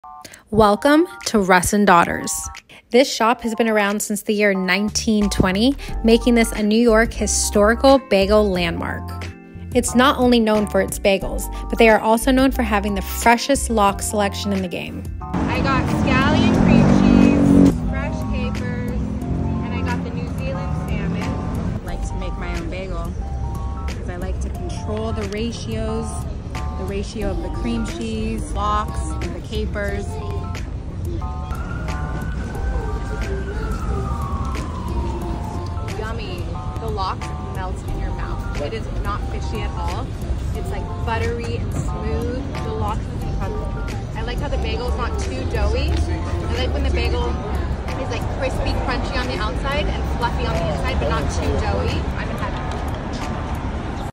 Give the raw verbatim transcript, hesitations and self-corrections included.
Welcome to Russ and Daughters. This shop has been around since the year nineteen twenty, making this a New York historical bagel landmark. It's not only known for its bagels, but they are also known for having the freshest lox selection in the game. I got scallion cream cheese, fresh capers, and I got the New Zealand salmon. I like to make my own bagel because I like to control the ratios, the ratio of the cream cheese, lox, and the capers. Yummy. The lox melts in your mouth. It is not fishy at all. It's like buttery and smooth. The lox is incredible. I like how the bagel is not too doughy. I like when the bagel is like crispy, crunchy on the outside and fluffy on the inside, but not too doughy. I'm